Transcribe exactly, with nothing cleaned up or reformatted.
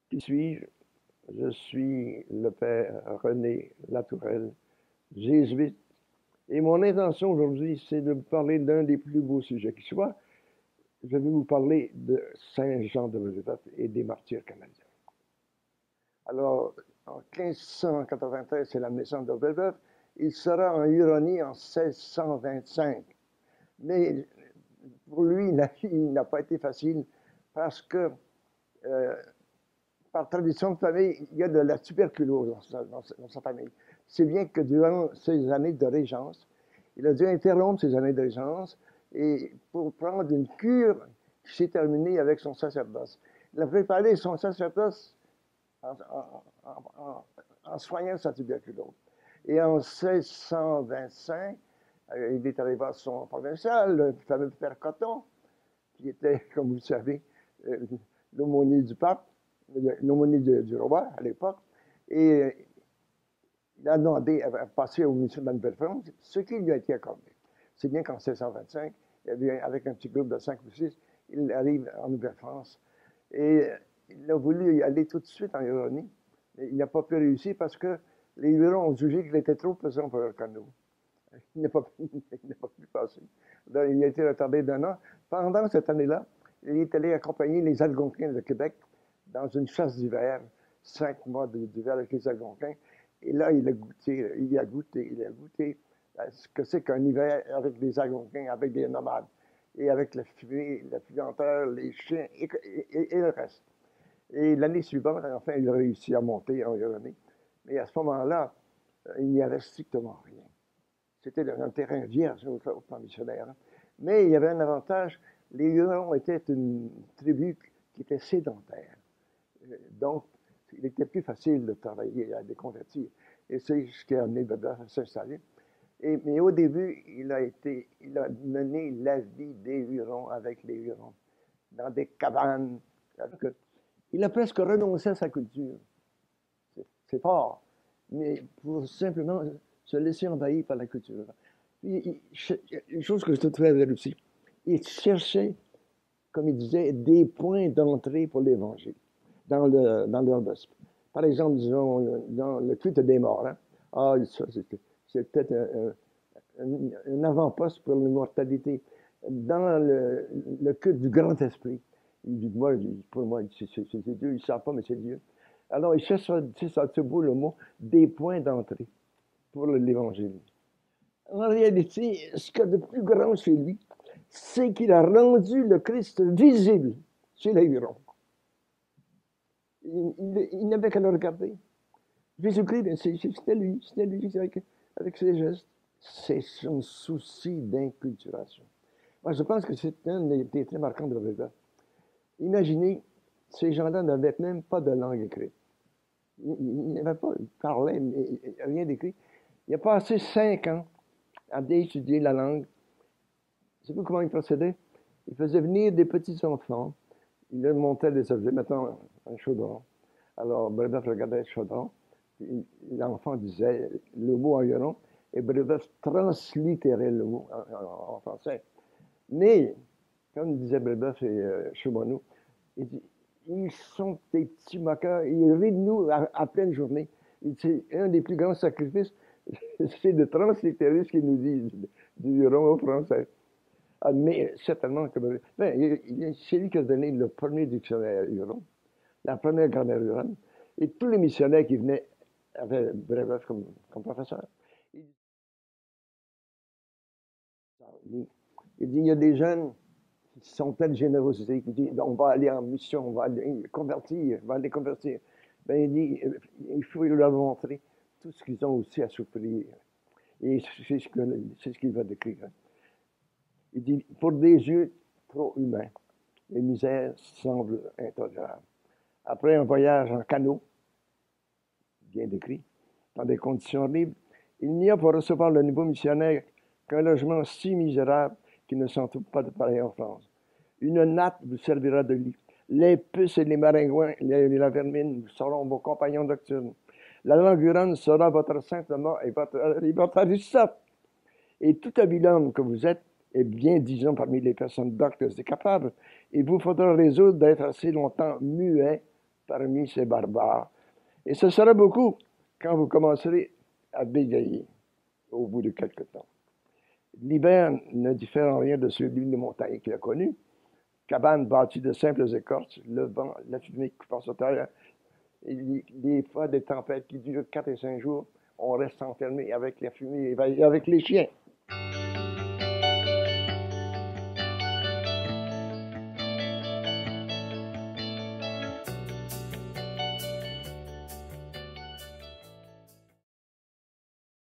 Qui suis-je? Je suis le père René Latourelle, jésuite, et mon intention aujourd'hui, c'est de vous parler d'un des plus beaux sujets qui soit. Je vais vous parler de Saint Jean de Brébeuf et des martyrs canadiens. Alors, en quinze cent quatre-vingt-treize, c'est la naissance de Brébeuf. Il sera en Huronie en seize cent vingt-cinq. Mais pour lui, la vie n'a pas été facile parce que euh, par tradition de famille, il y a de la tuberculose dans sa, dans sa, dans sa famille. C'est bien que durant ses années de régence, il a dû interrompre ses années de régence et pour prendre une cure qui s'est terminée avec son sacerdoce. Il a préparé son sacerdoce en, en, en, en soignant sa tuberculose. Et en seize cent vingt-cinq, euh, il est arrivé à son provincial, le fameux père Coton, qui était, comme vous le savez, euh, l'aumônier du pape, l'aumônier du roi à l'époque, et il a demandé à passer aux missions de la Nouvelle-France, ce qui lui a été accordé. C'est bien qu'en seize cent vingt-cinq, avec un petit groupe de cinq ou six, il arrive en Nouvelle-France et il a voulu y aller tout de suite en Huronie, mais il n'a pas pu réussir parce que les Hurons ont jugé qu'il était trop pesant pour leur canot. Il n'a pas, pas pu passer. Donc, il a été retardé d'un an. Pendant cette année-là, il est allé accompagner les Algonquins de Québec dans une chasse d'hiver, cinq mois d'hiver avec les Algonquins. Et là, il a goûté, il a goûté, il a goûté ce que c'est qu'un hiver avec des Algonquins, avec des nomades, et avec la fumée, la puanteur, les chiens, et, et, et le reste. Et l'année suivante, enfin, il a réussi à monter en Huronie. Mais à ce moment-là, il n'y avait strictement rien. C'était un terrain vierge au plan missionnaire. Mais il y avait un avantage, les Hurons étaient une tribu qui était sédentaire. Donc, il était plus facile de travailler, à les convertir. Et c'est ce qui a amené Brébeuf à s'installer. Et, mais au début, il a, été, il a mené la vie des Hurons avec les Hurons, dans des cabanes. Il a presque renoncé à sa culture. C'est fort. Mais pour simplement se laisser envahir par la culture. Puis, une chose que je trouvais belle aussi, il cherchait, comme il disait, des points d'entrée pour l'Évangile dans le, dans leur gospel. Par exemple, disons, dans le culte des morts, hein? Ah, ça, c'est peut-être un, un, un avant-poste pour l'immortalité. Dans le, le culte du grand esprit, il dit, moi, pour moi, c'est Dieu, il ne savent pas, mais c'est Dieu. Alors, il cherche, c'est ça, c'est beau le mot, des points d'entrée pour l'Évangile. En réalité, ce qu'il y a de plus grand chez lui, c'est qu'il a rendu le Christ visible chez les Hurons. Il, il, il n'avait qu'à le regarder. Jésus-Christ, c'était lui, c'était lui avec, avec ses gestes. C'est son souci d'inculturation. Moi, je pense que c'est un des traits marquants de Brébeuf. Imaginez, ces gens-là n'avaient même pas de langue écrite. Il n'avait pas, il parlait, mais rien d'écrit. Il a passé cinq ans à étudier la langue. Savez-vous comment il procédait? Il faisait venir des petits enfants. Il leur montait des objets, mettons un chaudron. Alors, Brébeuf regardait le chaudron. L'enfant disait le mot en huron et Brébeuf translittérait le mot en, en, en français. Mais, comme disait Brébeuf et euh, Chaumonneau, il dit, ils sont des petits moqueurs, ils rient de nous à, à pleine journée. C'est un des plus grands sacrifices, c'est de translittérer ce qu'ils nous disent du huron au français. Ah, mais certainement que ben, c'est lui qui a donné le premier dictionnaire huron, la première grammaire huronne, et tous les missionnaires qui venaient avaient Brébeuf comme, comme professeur. Il, il dit, il y a des jeunes qui sont pleins de générosité, qui disent, on va aller en mission, on va aller convertir, on va aller convertir. Ben, il dit, il faut leur montrer tout ce qu'ils ont aussi à souffrir. Et c'est ce qu'il ce va décrire. Il dit, pour des yeux trop humains, les misères semblent intolérables. Après un voyage en canot, bien décrit, dans des conditions horribles, il n'y a pour recevoir le nouveau missionnaire qu'un logement si misérable qu'il ne s'en trouve pas de pareil en France. Une natte vous servira de lit. Les puces et les maringouins, les, la vermine seront vos compagnons nocturnes. La langue huronne sera votre sainte mort et votre, et votre Aristote. Et tout habile homme que vous êtes, et bien disons parmi les personnes doctes et capables, il vous faudra résoudre d'être assez longtemps muet parmi ces barbares. Et ce sera beaucoup quand vous commencerez à bégayer au bout de quelque temps. L'hiver ne diffère en rien de celui des montagnes qu'il a connu. Cabane bâtie de simples écorces, le vent, la fumée qui passe au terre, et des fois des tempêtes qui durent quatre et cinq jours, on reste enfermé avec la fumée et avec les chiens.